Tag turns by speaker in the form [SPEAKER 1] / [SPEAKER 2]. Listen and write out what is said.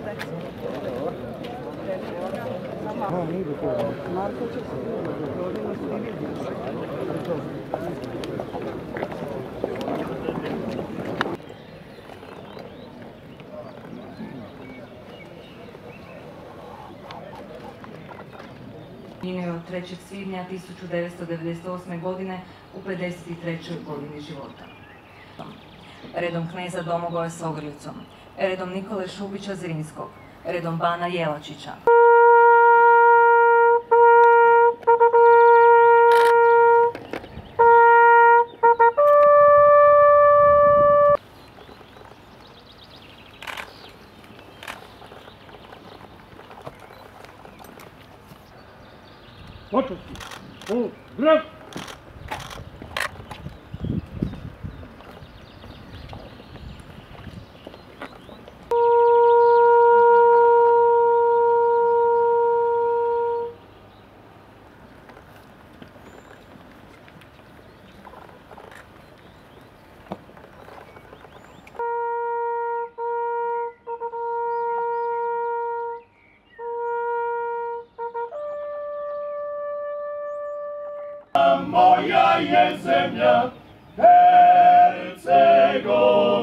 [SPEAKER 1] Preminuo 3. svibnja 1998. godine u 53. godini života. Redom kneza Domagoja s Ogrlicom, redom Nikole Šubića Zrinskog, redom Bana Jelačića.
[SPEAKER 2] Počasti! Zdrav! Moja je zemlja, Hercegovina.